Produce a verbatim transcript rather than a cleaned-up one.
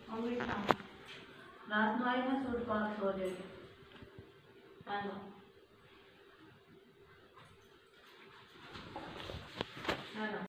अंगूठी शाम रात में आई ना सूट पास हो जाएगी। हेलो